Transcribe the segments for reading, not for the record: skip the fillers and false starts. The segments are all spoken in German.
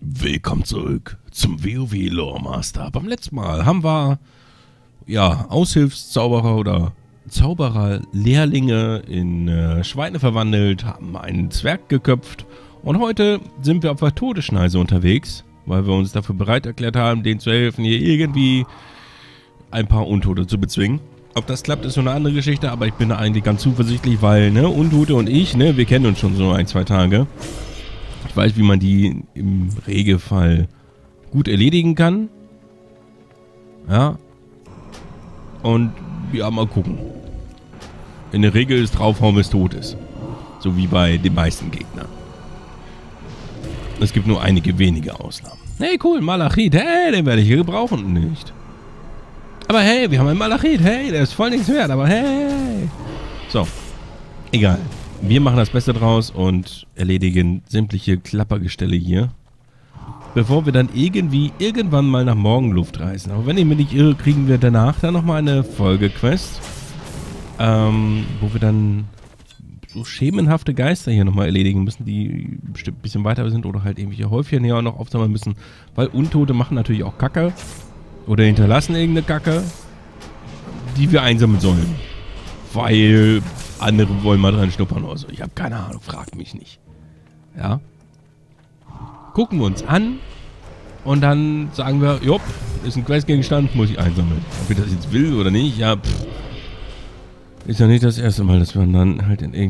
Willkommen zurück zum WoW Lore Master. Beim letzten Mal haben wir Aushilfszauberer oder Zauberer-Lehrlinge in Schweine verwandelt, haben einen Zwerg geköpft und heute sind wir auf der Todesschneise unterwegs, weil wir uns dafür bereit erklärt haben, denen zu helfen, hier irgendwie ein paar Untote zu bezwingen. Ob das klappt, ist so eine andere Geschichte, aber ich bin da eigentlich ganz zuversichtlich, weil, Untote und ich, wir kennen uns schon so 1-2 Tage. Ich weiß, wie man die im Regelfall gut erledigen kann. Ja. Und ja, mal gucken. In der Regel ist draufhauen, bis tot ist. So wie bei den meisten Gegnern. Es gibt nur einige wenige Ausnahmen. Hey, cool, Malachit. Hey, den werde ich hier gebrauchen. Nicht. Aber hey, wir haben einen Malachit. Hey, der ist voll nichts wert. Aber hey. So. Egal. Wir machen das Beste draus und erledigen sämtliche Klappergestelle hier. Bevor wir dann irgendwann mal nach Morgenluft reisen. Aber wenn ich mich nicht irre, kriegen wir danach dann nochmal eine Folgequest. Wo wir dann so schemenhafte Geister hier nochmal erledigen müssen, die bestimmt ein bisschen weiter sind oder halt irgendwelche Häufchen hier auch noch aufsammeln müssen. Weil Untote machen natürlich auch Kacke. Oder hinterlassen irgendeine Kacke, die wir einsammeln sollen. Weil andere wollen mal dran schnuppern oder so. Ich habe keine Ahnung, fragt mich nicht. Ja. Gucken wir uns an und dann sagen wir, jopp, ist ein Questgegenstand, muss ich einsammeln. Ob ich das jetzt will oder nicht, ja, ist ja nicht das erste Mal, dass wir dann halt in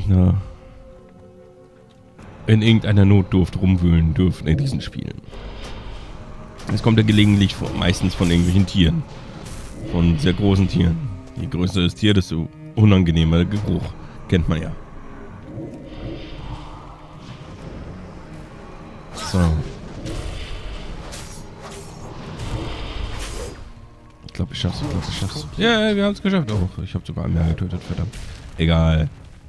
irgendeiner Notdurft rumwühlen dürfen in diesen Spielen. Es kommt ja gelegentlich vor, meistens von irgendwelchen Tieren. Von sehr großen Tieren. Je größer das Tier, desto unangenehmer der Geruch. Kennt man ja. So. Ich glaube, ich schaff's. Ja, wir haben es geschafft. Oh, ich habe sogar einen mehr getötet, verdammt. Egal.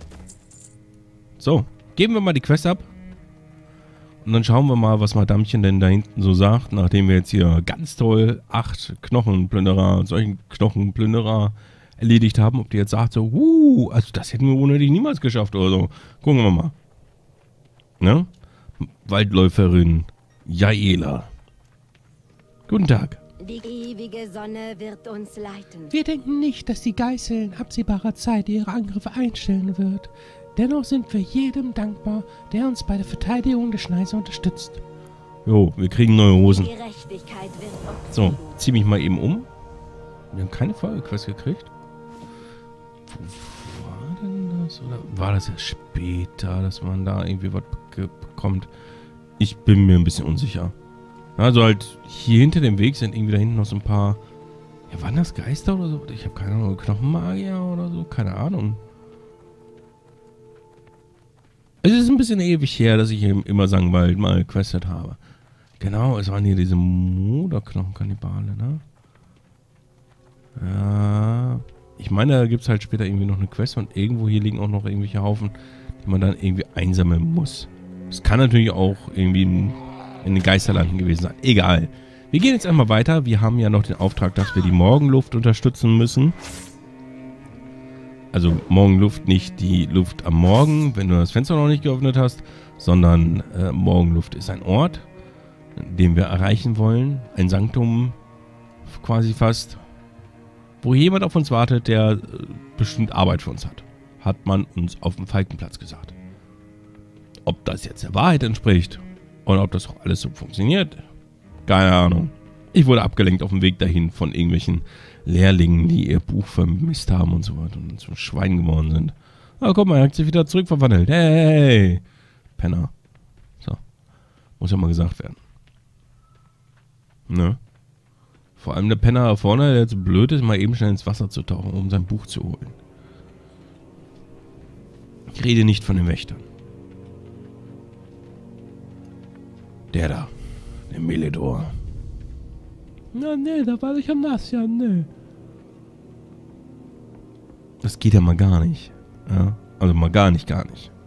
So, geben wir mal die Quest ab. Und dann schauen wir mal, was Madamchen denn da hinten so sagt, nachdem wir jetzt hier ganz toll 8 Knochenplünderer, solchen Knochenplünderer erledigt haben, ob die jetzt sagt so, also das hätten wir ohne dich niemals geschafft oder so. Gucken wir mal. Ne? Waldläuferin Jaela. Guten Tag. Die ewige Sonne wird uns leiten. Wir denken nicht, dass die Geißel in absehbarer Zeit ihre Angriffe einstellen wird. Dennoch sind wir jedem dankbar, der uns bei der Verteidigung der Schneise unterstützt. Jo, wir kriegen neue Hosen. Gerechtigkeit wird uns So, zieh mich mal eben um. Wir haben keine Folgequest gekriegt. Wo war denn das? Oder war das ja später, dass man da irgendwie was bekommt? Ich bin mir ein bisschen unsicher. Also halt, hier hinter dem Weg sind irgendwie da hinten noch so ein paar... Ja, waren das Geister oder so? Ich habe keine Ahnung, Knochenmagier oder so? Keine Ahnung. Es ist ein bisschen ewig her, dass ich immer Sangwald mal questet habe. Genau, es waren hier diese Moderknochenkannibale, ne? Ja. Ich meine, da gibt es halt später irgendwie noch eine Quest und irgendwo hier liegen auch noch irgendwelche Haufen, die man dann irgendwie einsammeln muss. Das kann natürlich auch irgendwie in den Geisterlanden gewesen sein. Egal. Wir gehen jetzt einmal weiter. Wir haben ja noch den Auftrag, dass wir die Morgenluft unterstützen müssen. Also Morgenluft, nicht die Luft am Morgen, wenn du das Fenster noch nicht geöffnet hast, sondern Morgenluft ist ein Ort, den wir erreichen wollen. Ein Sanktum quasi fast, wo jemand auf uns wartet, der bestimmt Arbeit für uns hat. Hat man uns auf dem Falkenplatz gesagt. Ob das jetzt der Wahrheit entspricht und ob das auch alles so funktioniert, keine Ahnung. Ich wurde abgelenkt auf dem Weg dahin von irgendwelchen Lehrlingen, die ihr Buch vermisst haben und so weiter und zum Schwein geworden sind. Aber guck mal, er hat sich wieder zurückverwandelt. Hey! Penner. So. Muss ja mal gesagt werden. Ne? Vor allem der Penner da vorne, der jetzt blöd ist, mal eben schnell ins Wasser zu tauchen, um sein Buch zu holen. Ich rede nicht von den Wächtern. Der da. Der Meledor. Na nee, da war ich ja nass, ja nee. Das geht ja mal gar nicht. Ja? Also mal gar nicht.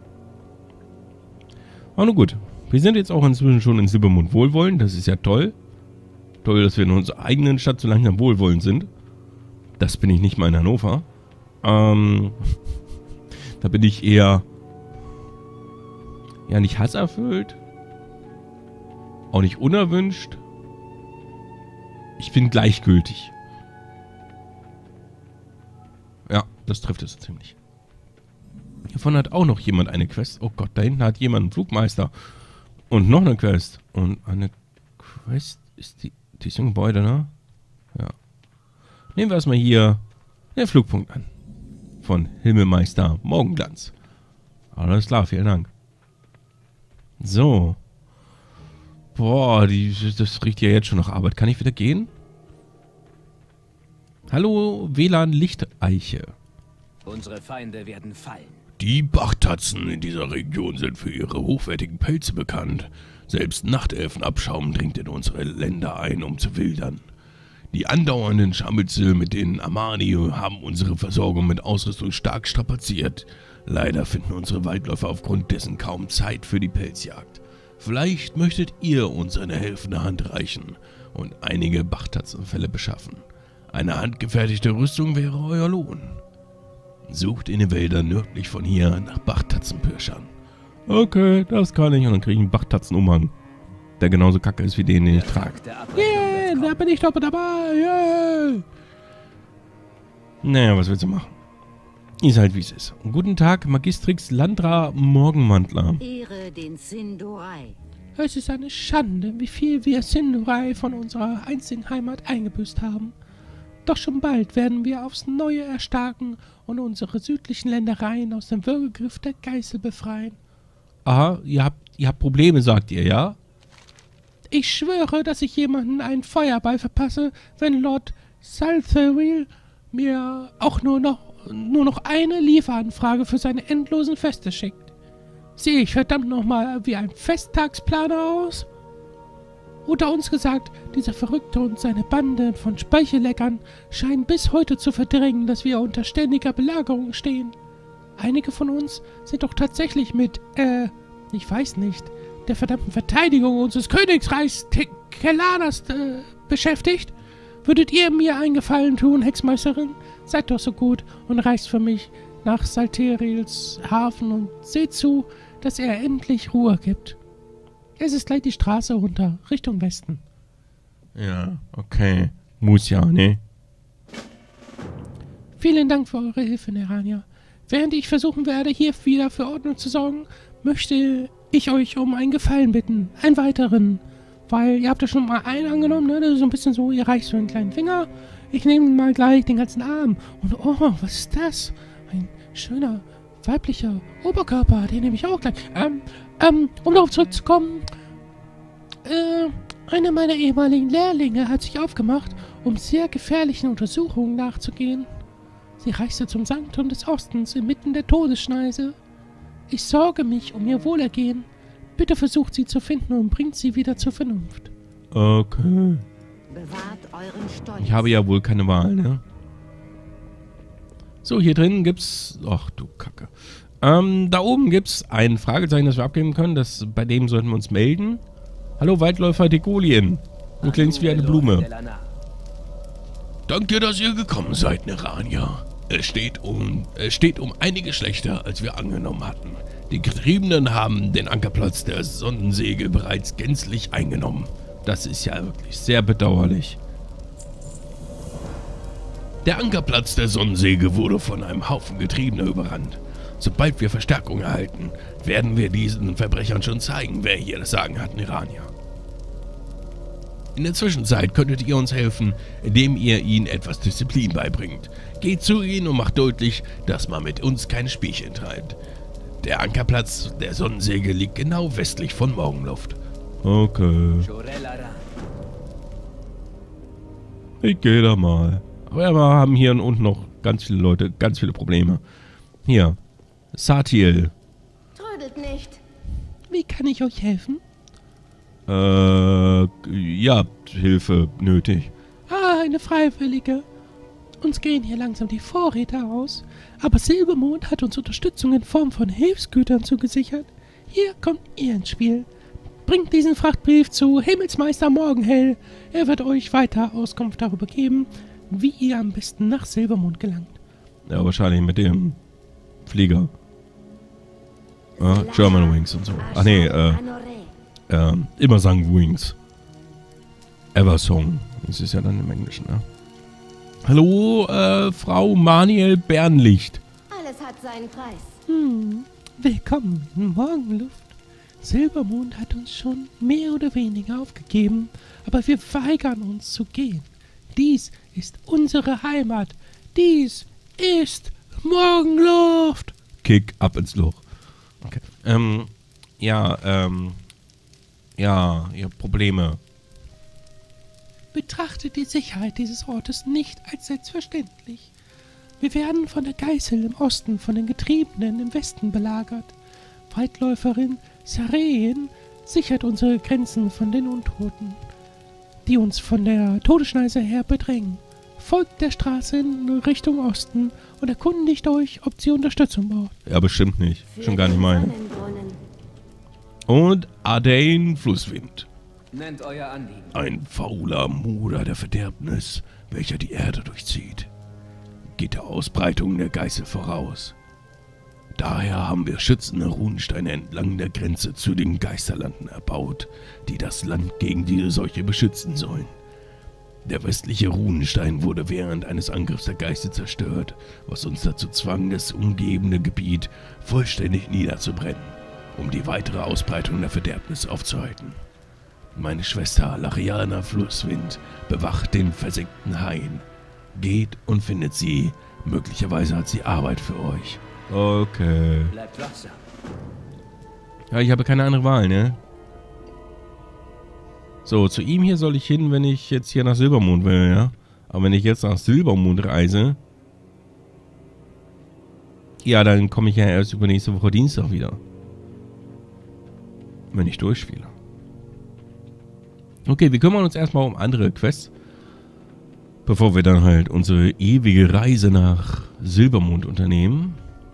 Aber nun gut. Wir sind jetzt auch inzwischen schon in Silbermond wohlwollend. Das ist ja toll. Toll, dass wir in unserer eigenen Stadt so langsam wohlwollend sind. Das bin ich nicht mal in Hannover. Da bin ich eher... Ja, nicht hasserfüllt. Auch nicht unerwünscht. Ich bin gleichgültig. Ja, das trifft es ziemlich. Hiervon hat auch noch jemand eine Quest. Oh Gott, da hinten hat jemand einen Flugmeister. Und noch eine Quest. Und eine Quest ist die ist im Gebäude, ne? Ja. Nehmen wir erstmal hier den Flugpunkt an. Von Himmelmeister Morgenglanz. Alles klar, vielen Dank. So. Boah, das riecht ja jetzt schon nach Arbeit. Kann ich wieder gehen? Hallo, WLAN Lichteiche. Unsere Feinde werden fallen. Die Bachtatzen in dieser Region sind für ihre hochwertigen Pelze bekannt. Selbst Nachtelfenabschaum dringt in unsere Länder ein, um zu wildern. Die andauernden Scharmützel mit den Amani haben unsere Versorgung mit Ausrüstung stark strapaziert. Leider finden unsere Waldläufer aufgrund dessen kaum Zeit für die Pelzjagd. Vielleicht möchtet ihr uns eine helfende Hand reichen und einige Bachtatzenfelle beschaffen. Eine handgefertigte Rüstung wäre euer Lohn. Sucht in den Wäldern nördlich von hier nach Bachtatzenpirschern. Okay, das kann ich. Und dann kriege ich einen Bachtatzenumhang, der genauso kacke ist wie den ich trage. Yeah, da bin ich doch dabei. Yeah. Naja, was willst du machen? Ist halt wie es ist. Guten Tag, Magistrix Landra Morgenmantler. Ehre den Sindorai. Es ist eine Schande, wie viel wir Sindorai von unserer einzigen Heimat eingebüßt haben. Doch schon bald werden wir aufs Neue erstarken und unsere südlichen Ländereien aus dem Würgegriff der Geißel befreien. Aha, ihr habt Probleme, sagt ihr, ja? Ich schwöre, dass ich jemanden einen Feuerball verpasse, wenn Lord Salthariel mir auch nur noch eine Lieferanfrage für seine endlosen Feste schickt. Sehe ich verdammt nochmal wie ein Festtagsplaner aus? Unter uns gesagt, dieser Verrückte und seine Bande von Speichelleckern scheinen bis heute zu verdrängen, dass wir unter ständiger Belagerung stehen. Einige von uns sind doch tatsächlich mit, ich weiß nicht, der verdammten Verteidigung unseres Königreichs Kelanas beschäftigt. Würdet ihr mir einen Gefallen tun, Hexmeisterin? Seid doch so gut und reist für mich nach Salteriels Hafen und seht zu, dass er endlich Ruhe gibt. Es ist gleich die Straße runter, Richtung Westen. Ja, okay. Muss ja, ne? Vielen Dank für eure Hilfe, Nerania. Während ich versuchen werde, hier wieder für Ordnung zu sorgen, möchte ich euch um einen Gefallen bitten. Einen weiteren. Weil ihr habt ja schon mal einen angenommen, ne? Das ist so ein bisschen so, ihr reicht so einen kleinen Finger. Ich nehme mal gleich den ganzen Arm. Und oh, was ist das? Ein schöner, weiblicher Oberkörper. Den nehme ich auch gleich. Um darauf zurückzukommen. Einer meiner ehemaligen Lehrlinge hat sich aufgemacht, um sehr gefährlichen Untersuchungen nachzugehen. Sie reiste zum Sanktum des Ostens inmitten der Todesschneise. Ich sorge mich um ihr Wohlergehen. Bitte versucht sie zu finden und bringt sie wieder zur Vernunft. Okay. Bewahrt euren Stolz. Ich habe ja wohl keine Wahl, ne? So, hier drin gibt's... Ach du Kacke. Da oben gibt's ein Fragezeichen, das wir abgeben können. Bei dem sollten wir uns melden. Hallo, Waldläufer Degolien. Du klingst wie eine Blume. Danke, dass ihr gekommen seid, Nerania. Es steht um einige schlechter, als wir angenommen hatten. Die Getriebenen haben den Ankerplatz der Sonnensäge bereits gänzlich eingenommen. Das ist ja wirklich sehr bedauerlich. Der Ankerplatz der Sonnensäge wurde von einem Haufen Getriebener überrannt. Sobald wir Verstärkung erhalten, werden wir diesen Verbrechern schon zeigen, wer hier das Sagen hat, Nerania. In der Zwischenzeit könntet ihr uns helfen, indem ihr ihnen etwas Disziplin beibringt. Geht zu ihnen und macht deutlich, dass man mit uns keine Spielchen treibt. Der Ankerplatz der Sonnensäge liegt genau westlich von Morgenluft. Okay. Ich gehe da mal. Aber wir haben hier unten noch ganz viele Leute, ganz viele Probleme. Hier. Satiel. Trödelt nicht. Wie kann ich euch helfen? Ihr habt Hilfe nötig. Ah, eine Freiwillige. Uns gehen hier langsam die Vorräte aus, aber Silbermond hat uns Unterstützung in Form von Hilfsgütern zugesichert. Hier kommt ihr ins Spiel. Bringt diesen Frachtbrief zu Himmelsmeister Morgenhell. Er wird euch weiter Auskunft darüber geben, wie ihr am besten nach Silbermond gelangt. Ja, wahrscheinlich mit dem Flieger. Ja, German Wings und so. Ach nee, immer sagen Wings. Eversong. Das ist ja dann im Englischen, ne? Hallo, Frau Maniel Bernlicht. Alles hat seinen Preis. Willkommen in Morgenluft. Silbermond hat uns schon mehr oder weniger aufgegeben, aber wir weigern uns zu gehen. Dies ist unsere Heimat. Dies ist Morgenluft. Kick ab ins Loch. Okay. Ja, ihr habt Probleme. Betrachtet die Sicherheit dieses Ortes nicht als selbstverständlich. Wir werden von der Geißel im Osten, von den Getriebenen im Westen belagert. Weitläuferin Sareen sichert unsere Grenzen von den Untoten, die uns von der Todesschneise her bedrängen. Folgt der Straße in Richtung Osten und erkundigt euch, ob sie Unterstützung braucht. Ja, bestimmt nicht. Für Schon gar nicht den meine. Sonnenbrunnen. Und Ardain Flusswind. Nennt euer Anliegen. Ein fauler Muder der Verderbnis, welcher die Erde durchzieht, geht der Ausbreitung der Geißel voraus. Daher haben wir schützende Runensteine entlang der Grenze zu den Geisterlanden erbaut, die das Land gegen diese Seuche beschützen sollen. Der westliche Runenstein wurde während eines Angriffs der Geister zerstört, was uns dazu zwang, das umgebende Gebiet vollständig niederzubrennen, um die weitere Ausbreitung der Verderbnis aufzuhalten. Meine Schwester Lariana Flusswind bewacht den versenkten Hain. Geht und findet sie. Möglicherweise hat sie Arbeit für euch. Okay. Bleibt wachsam. Ja, ich habe keine andere Wahl, ne? So, zu ihm hier soll ich hin, wenn ich jetzt hier nach Silbermond will, ja? Aber wenn ich jetzt nach Silbermond reise... Ja, dann komme ich ja erst übernächste Woche Dienstag wieder. Wenn ich durchspiele. Okay, wir kümmern uns erstmal um andere Quests. Bevor wir dann halt unsere ewige Reise nach Silbermond unternehmen.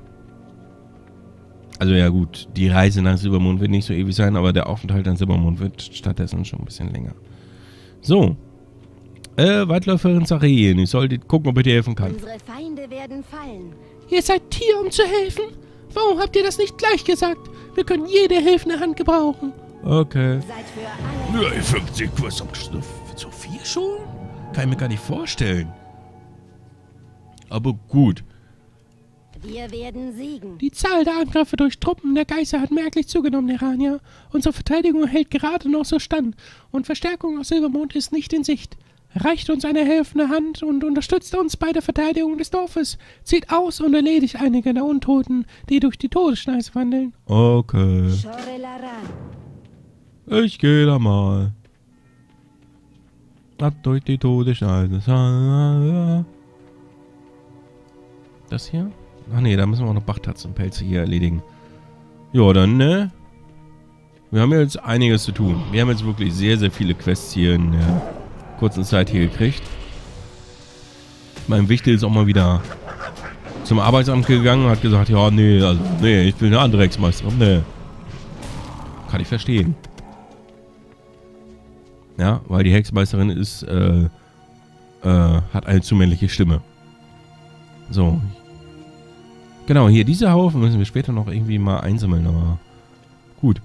Also ja gut, die Reise nach Silbermond wird nicht so ewig sein, aber der Aufenthalt an Silbermond wird stattdessen schon ein bisschen länger. So. Weitläuferin Sareen, ich sollte gucken, ob ich dir helfen kann. Unsere Feinde werden fallen. Ihr seid hier, um zu helfen? Warum habt ihr das nicht gleich gesagt? Wir können jede helfende Hand gebrauchen. Okay. Seid für alle. Ja, 50 Quests am Schluss. So viel schon? Kann ich mir gar nicht vorstellen. Aber gut. Wir werden siegen. Die Zahl der Angriffe durch Truppen der Geister hat merklich zugenommen, Nerania. Unsere Verteidigung hält gerade noch so stand und Verstärkung aus Silbermond ist nicht in Sicht. Reicht uns eine helfende Hand und unterstützt uns bei der Verteidigung des Dorfes. Zieht aus und erledigt einige der Untoten, die durch die Todesschneise wandeln. Okay. Chorelara. Ich gehe da mal. Ab durch die Todesschneise. Das hier? Ach nee, da müssen wir auch noch Bachtatzenpelze hier erledigen. Ja, dann, ne? Wir haben jetzt einiges zu tun. Wir haben jetzt wirklich sehr, sehr viele Quests hier in der kurzen Zeit hier gekriegt. Mein Wichtel ist auch mal wieder zum Arbeitsamt gegangen und hat gesagt, ja, nee, also, nee, ich will eine andere Hexmeisterin. Nee. Kann ich verstehen. Ja, weil die Hexmeisterin ist, hat eine zu männliche Stimme. So. Genau, hier, diese Haufen müssen wir später noch irgendwie mal einsammeln, aber gut.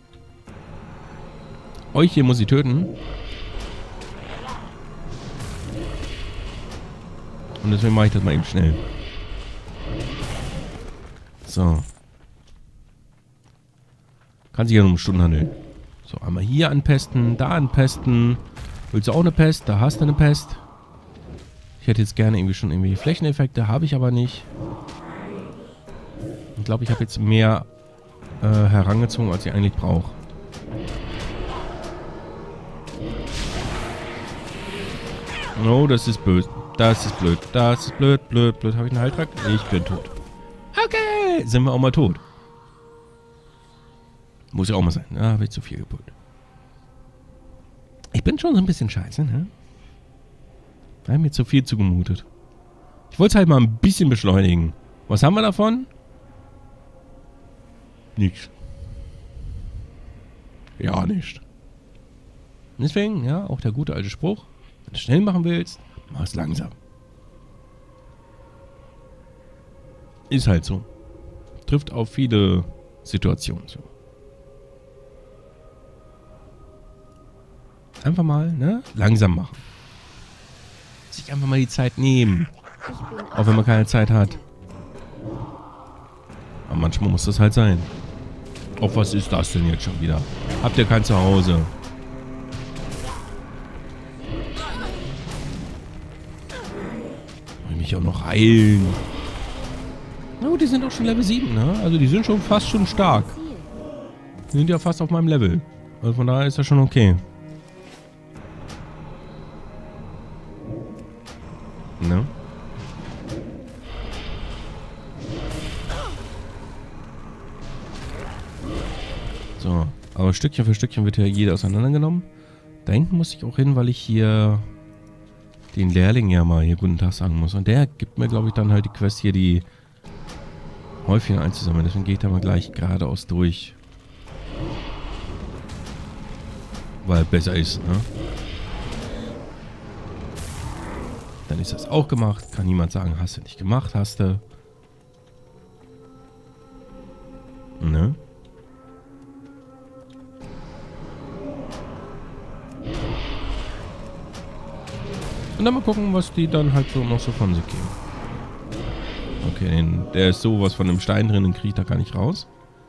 Euch hier muss ich töten. Und deswegen mache ich das mal eben schnell. So. Kann sich ja nur um Stunden handeln. So, einmal hier anpesten, da anpesten. Willst du auch eine Pest? Da hast du eine Pest. Ich hätte jetzt gerne irgendwie schon irgendwie Flächeneffekte, habe ich aber nicht. Ich glaube, ich habe jetzt mehr herangezogen, als ich eigentlich brauche. Oh, das ist blöd. Das ist blöd. Das ist blöd, blöd, blöd. Habe ich einen Heiltrank? Ich bin tot. Okay, sind wir auch mal tot. Muss ja auch mal sein. Da habe ich zu viel gepult. Ich bin schon so ein bisschen scheiße, ne? Da habe mir zu viel zugemutet. Ich wollte es halt mal ein bisschen beschleunigen. Was haben wir davon? Nichts. Ja, nicht. Deswegen, ja, auch der gute alte Spruch. Wenn du schnell machen willst, mach es langsam. Ist halt so. Trifft auf viele Situationen zu. Einfach mal, ne? Langsam machen. Sich einfach mal die Zeit nehmen. Auch wenn man keine Zeit hat. Aber manchmal muss das halt sein. Auch was ist das denn jetzt schon wieder? Habt ihr kein Zuhause? Will mich auch noch heilen. Na gut, die sind auch schon Level 7, ne? Also die sind schon fast schon stark. Die sind ja fast auf meinem Level. Also von daher ist das schon okay. Ne? So, aber Stückchen für Stückchen wird ja jeder auseinandergenommen. Da hinten muss ich auch hin, weil ich hier den Lehrling ja mal hier guten Tag sagen muss. Und der gibt mir, glaube ich, dann halt die Quest hier, die Häufchen einzusammeln. Deswegen gehe ich da mal gleich geradeaus durch. Weil besser ist, ne? Dann ist das auch gemacht. Kann niemand sagen, hast du nicht gemacht, hast du. Ne? Und dann mal gucken, was die dann halt so noch so von sich geben. Okay, der ist sowas von dem Stein drin, den kriege ich da gar nicht raus.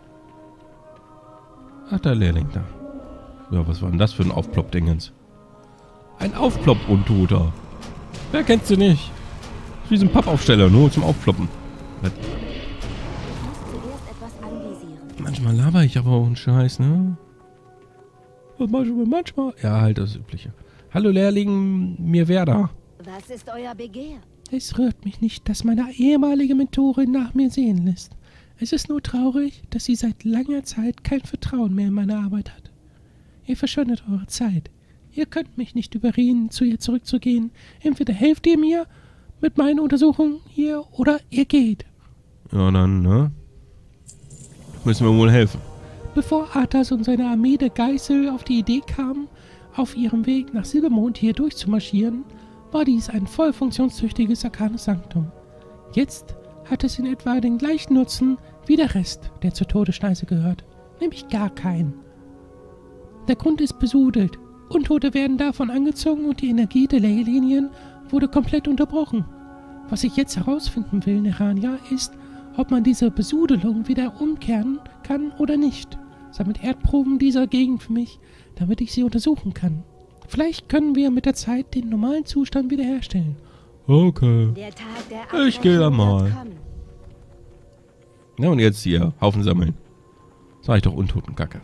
Ach, der Lehrling da. Ja, was war denn das für ein Aufplopp-Dingens? Ein Aufplopp-Untoter. Wer kennt sie nicht? Wie so ein Pappaufsteller, nur zum Aufploppen. Was? Zuerst etwas anvisieren. Manchmal laber ich aber auch einen Scheiß, ne? Manchmal. Ja, halt das Übliche. Hallo Lehrling, mir wer da? Was ist euer Begehr? Es rührt mich nicht, dass meine ehemalige Mentorin nach mir sehen lässt. Es ist nur traurig, dass sie seit langer Zeit kein Vertrauen mehr in meine Arbeit hat. Ihr verschwendet eure Zeit. Ihr könnt mich nicht überreden, zu ihr zurückzugehen. Entweder helft ihr mir mit meinen Untersuchungen hier oder ihr geht. Ja, dann, ne? Müssen wir wohl helfen. Bevor Arthas und seine Armee der Geißel auf die Idee kamen, auf ihrem Weg nach Silbermond hier durchzumarschieren, war dies ein voll funktionstüchtiges arkanes Sanktum. Jetzt hat es in etwa den gleichen Nutzen wie der Rest, der zur Todesschneise gehört. Nämlich gar keinen. Der Grund ist besudelt. Untote werden davon angezogen und die Energie der Leylinien wurde komplett unterbrochen. Was ich jetzt herausfinden will, Nerania, ist, ob man diese Besudelung wieder umkehren kann oder nicht. Sammelt Erdproben dieser Gegend für mich, damit ich sie untersuchen kann. Vielleicht können wir mit der Zeit den normalen Zustand wiederherstellen. Okay. Der Tag der Ich gehe da Abrechnung mal. wird kommen. Ja, und jetzt hier, Haufen sammeln. Sag ich doch Untotengacke.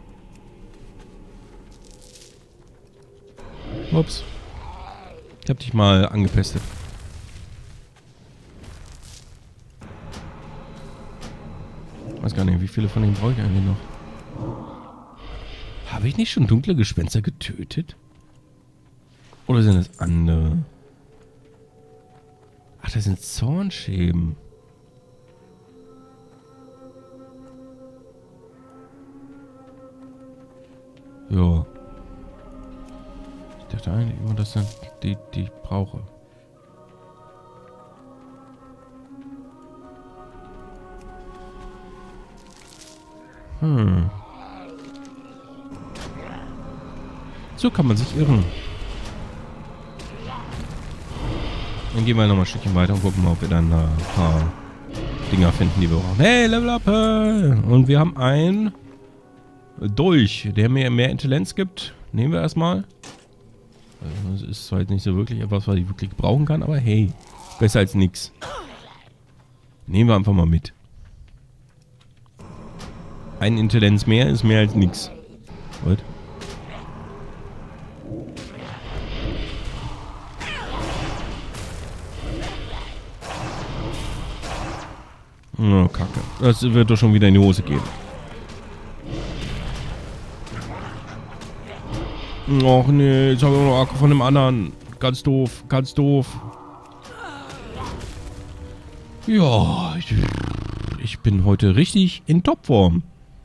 Ups. Ich hab dich mal angepestet. Weiß gar nicht, wie viele von denen brauche ich eigentlich noch? Habe ich nicht schon dunkle Gespenster getötet? Oder sind das andere? Ach, das sind Zornschäben. Ja. Ich dachte eigentlich immer, das sind die ich brauche. So kann man sich irren. Dann gehen wir nochmal ein Stückchen weiter und gucken mal, ob wir dann ein paar Dinger finden, die wir brauchen. Hey, Level Up! Und wir haben einen Dolch, der mir mehr Intelligenz gibt. Nehmen wir erstmal. Das ist zwar jetzt nicht so wirklich etwas, was ich wirklich gebrauchen kann, aber hey, besser als nix. Nehmen wir einfach mal mit. Ein Intelligenz mehr ist mehr als nix. What? Oh, Kacke. Das wird doch schon wieder in die Hose gehen. Och nee, jetzt habe ich auch noch Akku von dem anderen. Ganz doof, ganz doof. Ja, ich bin heute richtig in Topform.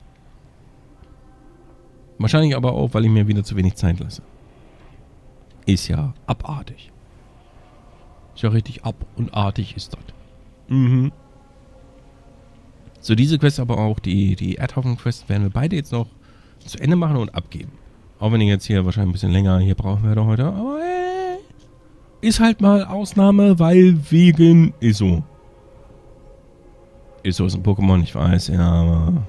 Wahrscheinlich aber auch, weil ich mir wieder zu wenig Zeit lasse. Ist ja abartig. Ist ja richtig ab und artig ist das. Mhm. So, diese Quest aber auch, die Erdhaufen-Quest werden wir beide jetzt noch zu Ende machen und abgeben. Auch wenn ich jetzt hier wahrscheinlich ein bisschen länger hier brauchen werde heute. Aber ist halt mal Ausnahme, weil wegen ist so. Ist so, ist ein Pokémon, ich weiß, ja, aber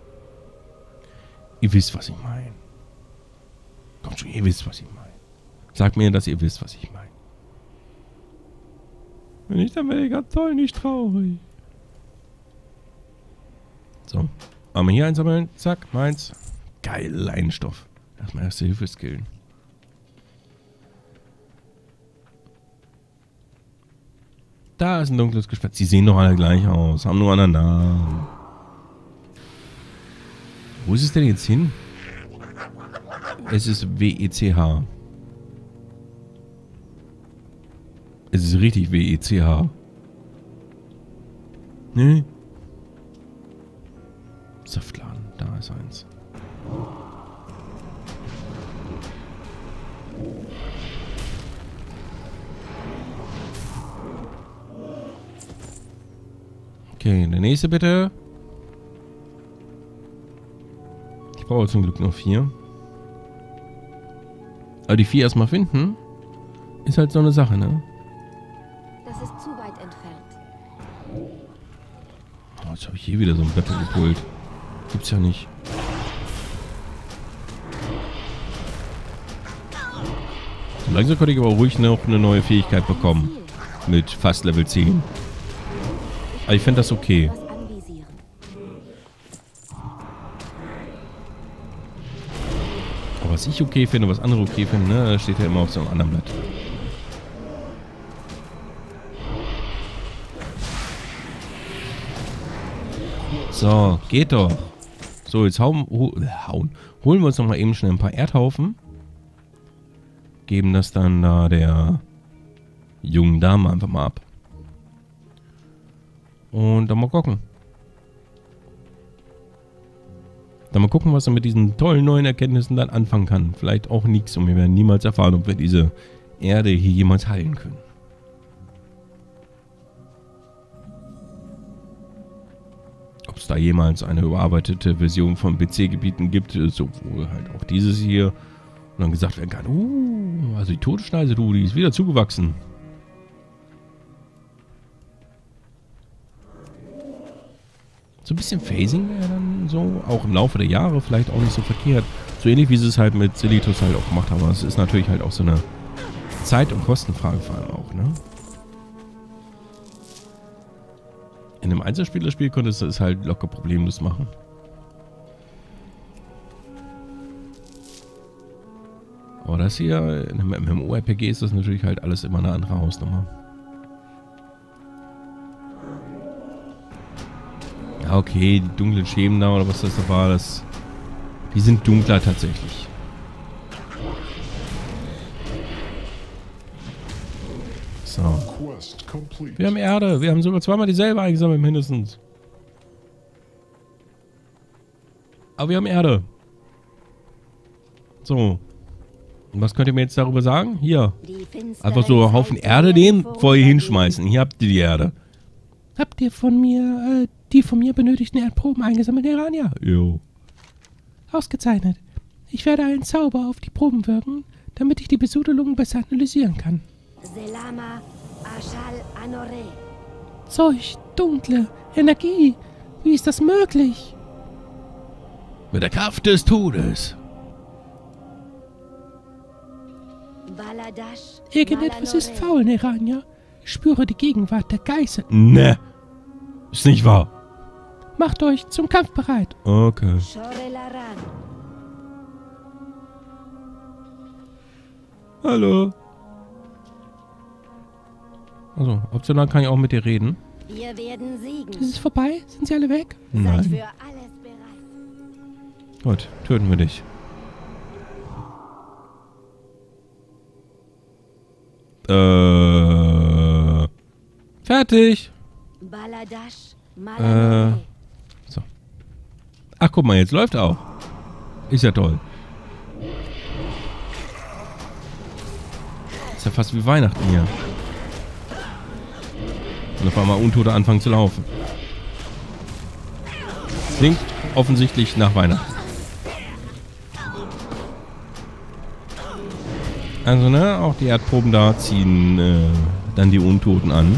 ihr wisst, was ich meine. Kommt schon, ihr wisst, was ich meine. Sagt mir, dass ihr wisst, was ich meine. Wenn nicht, dann werde ich ganz toll nicht traurig. So. Einmal hier einsammeln. Zack, meins. Geil, Leinstoff. Erstmal erste Hilfe skillen. Da ist ein dunkles Gespenst. Sie sehen doch alle gleich aus. Haben nur einen anderen Namen. Wo ist es denn jetzt hin? Es ist W-E-C-H. Es ist richtig W-E-C-H. Ne? Saftladen. Da ist eins. Okay, der nächste bitte. Ich brauche zum Glück noch 4. Aber die 4 erstmal finden, ist halt so eine Sache, ne? Das ist zu weit entfernt. Oh, jetzt habe ich hier wieder so ein Battle gepult. Gibt's ja nicht. So langsam könnte ich aber ruhig noch eine neue Fähigkeit bekommen. Mit fast Level 10. Aber ich finde das okay. Was anvisieren. Aber was ich okay finde, was andere okay finden, ne, steht ja immer auf so einem anderen Blatt. So, geht doch. So, jetzt holen wir uns noch mal eben schnell ein paar Erdhaufen. Geben das dann da der jungen Dame einfach mal ab. Und dann mal gucken. Dann mal gucken, was er mit diesen tollen neuen Erkenntnissen dann anfangen kann. Vielleicht auch nichts und wir werden niemals erfahren, ob wir diese Erde hier jemals heilen können. Ob es da jemals eine überarbeitete Version von BC-Gebieten gibt, sowohl halt auch dieses hier. Und dann gesagt werden kann, also die Todesschneise, die ist wieder zugewachsen. So ein bisschen Phasing wäre dann so, auch im Laufe der Jahre vielleicht auch nicht so verkehrt. So ähnlich wie sie es halt mit Silitus halt auch gemacht haben. Aber es ist natürlich halt auch so eine Zeit- und Kostenfrage vor allem auch, ne? In einem Einzelspielerspiel konntest du es halt locker problemlos machen. Aber das hier, in einem MMORPG ist das natürlich halt alles immer eine andere Hausnummer. Ja, okay, die dunklen Schemen da oder was das da war, die sind dunkler tatsächlich. So. Wir haben Erde. Wir haben sogar zweimal dieselbe eingesammelt mindestens. Aber wir haben Erde. So. Und was könnt ihr mir jetzt darüber sagen? Hier. Einfach so einen Haufen Erde nehmen, vor ihr hinschmeißen. Hier habt ihr die Erde. Habt ihr von mir die von mir benötigten Erdproben eingesammelt, Irania? Jo. Ausgezeichnet. Ich werde einen Zauber auf die Proben wirken, damit ich die Besudelungen besser analysieren kann. Selama Ashal Anore. Solch dunkle Energie. Wie ist das möglich? Mit der Kraft des Todes. Baladash. Irgendetwas ist faul, Irania. Ich spüre die Gegenwart der Geißel. Ne. Ist nicht wahr. Macht euch zum Kampf bereit. Okay. Shorelaran. Hallo. Also, optional kann ich auch mit dir reden. Wir werden siegen. Ist es vorbei? Sind sie alle weg? Seid Nein. für alles bereit. Gut, töten wir dich. Fertig. Baladash Malanore. So. Ach, guck mal, jetzt läuft auch. Ist ja toll. Ist ja fast wie Weihnachten hier. Und auf einmal Untote anfangen zu laufen. Klingt offensichtlich nach Weihnachten. Also, ne, auch die Erdproben da ziehen dann die Untoten an.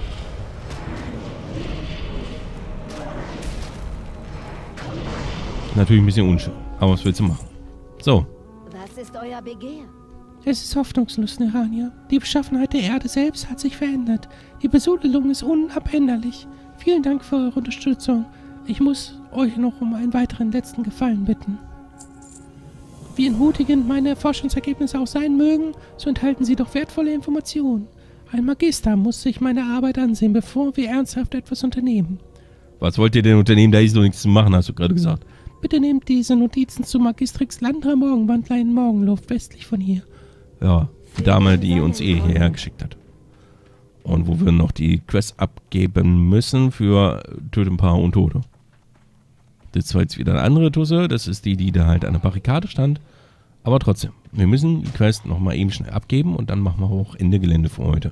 Natürlich ein bisschen unschön, aber was willst du machen? So. Was ist euer Begehr? Es ist hoffnungslos, Nerania. Die Beschaffenheit der Erde selbst hat sich verändert. Die Besuddelung ist unabänderlich. Vielen Dank für eure Unterstützung. Ich muss euch noch um einen weiteren letzten Gefallen bitten. Wie entmutigend meine Forschungsergebnisse auch sein mögen, so enthalten sie doch wertvolle Informationen. Ein Magister muss sich meine Arbeit ansehen, bevor wir ernsthaft etwas unternehmen. Was wollt ihr denn unternehmen? Da ist doch nichts zu machen, hast du gerade gesagt. Bitte nehmt diese Notizen zu Magistrix Landra Morgenwandler in Morgenluft westlich von hier. Ja, die Dame, die uns hierher geschickt hat. Und wo wir noch die Quest abgeben müssen für Töte ein paar Untote. Das war jetzt wieder eine andere Tusse. Das ist die, die da halt an der Barrikade stand. Aber trotzdem, wir müssen die Quest nochmal eben schnell abgeben und dann machen wir auch Ende Gelände für heute.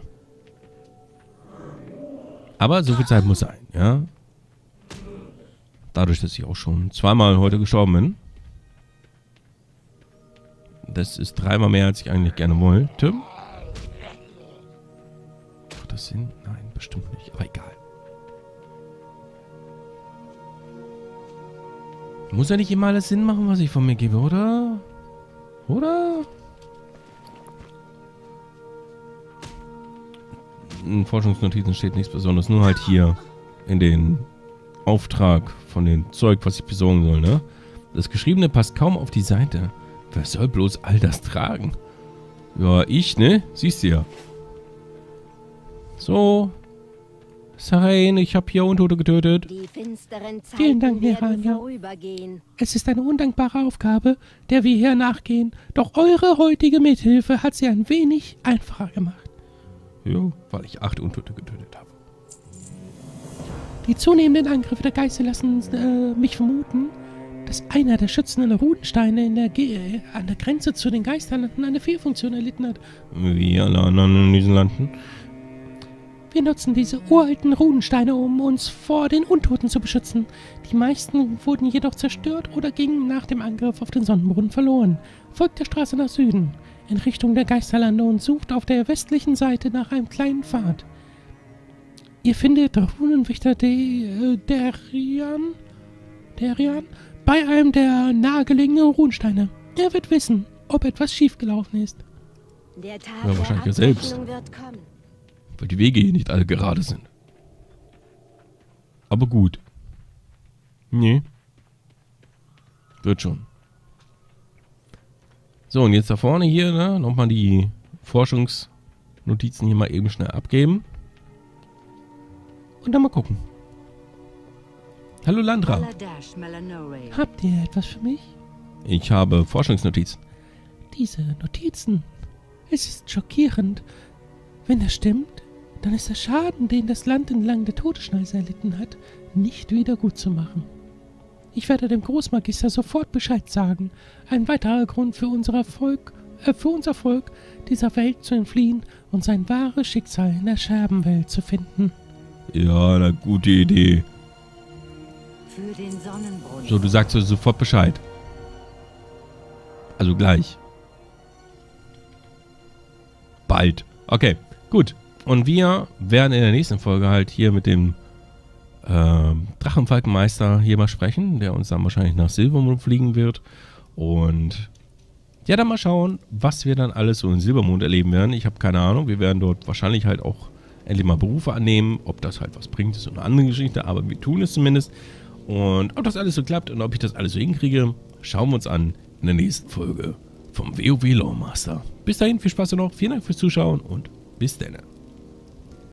Aber so viel Zeit muss sein, ja. Dadurch, dass ich auch schon zweimal heute gestorben bin. Das ist 3-mal mehr, als ich eigentlich gerne wollte. Macht das Sinn? Nein, bestimmt nicht. Aber egal. Muss ja nicht immer alles Sinn machen, was ich von mir gebe, oder? Oder? In Forschungsnotizen steht nichts Besonderes. Nur halt hier in den Auftrag von dem Zeug, was ich besorgen soll, ne? Das Geschriebene passt kaum auf die Seite. Wer soll bloß all das tragen? Ja, ich, ne? Siehst du ja. So. Sarein, ich habe hier Untote getötet. Die finsteren Zeiten Vielen Dank, werden Nerania. vorübergehen. Es ist eine undankbare Aufgabe, der wir hier nachgehen. Doch eure heutige Mithilfe hat sie ein wenig einfacher gemacht. Jo, weil ich 8 Untote getötet habe. Die zunehmenden Angriffe der Geister lassen mich vermuten, dass einer der schützenden Rudensteine an der Grenze zu den Geisterlanden eine Fehlfunktion erlitten hat. Wie alle anderen in diesen Landen. Wir nutzen diese uralten Rudensteine, um uns vor den Untoten zu beschützen. Die meisten wurden jedoch zerstört oder gingen nach dem Angriff auf den Sonnenbrunnen verloren. Folgt der Straße nach Süden, in Richtung der Geisterlande und sucht auf der westlichen Seite nach einem kleinen Pfad. Ihr findet Runenwächter Derian bei einem der nahegelegenen Runensteine. Er wird wissen, ob etwas schiefgelaufen ist. Der Tag Ja, der wahrscheinlich ja selbst. Abrechnung wird kommen. Weil die Wege hier nicht alle gerade sind. Aber gut. Nee. Wird schon. So, und jetzt da vorne hier, ne, nochmal die Forschungsnotizen hier mal eben schnell abgeben. Und dann mal gucken. Hallo Landra. Baladash Melanore. Habt ihr etwas für mich? Ich habe Forschungsnotizen. Diese Notizen. Es ist schockierend. Wenn das stimmt, dann ist der Schaden, den das Land entlang der Todesschneise erlitten hat, nicht wieder gut zu machen. Ich werde dem Großmagister sofort Bescheid sagen. Ein weiterer Grund für unser Volk, dieser Welt zu entfliehen und sein wahres Schicksal in der Scherbenwelt zu finden. Ja, eine gute Idee. Für den Sonnenbrunnen. So, du sagst uns sofort Bescheid. Also gleich. Bald. Okay, gut. Und wir werden in der nächsten Folge halt hier mit dem Drachenfalkenmeister hier mal sprechen, der uns dann wahrscheinlich nach Silbermond fliegen wird. Und ja, dann mal schauen, was wir dann alles so in Silbermond erleben werden. Ich habe keine Ahnung. Wir werden dort wahrscheinlich halt auch endlich mal Berufe annehmen. Ob das halt was bringt, ist so eine andere Geschichte. Aber wir tun es zumindest. Und ob das alles so klappt und ob ich das alles so hinkriege, schauen wir uns an in der nächsten Folge vom WoW Loremaster. Bis dahin, viel Spaß noch. Vielen Dank fürs Zuschauen und bis dann.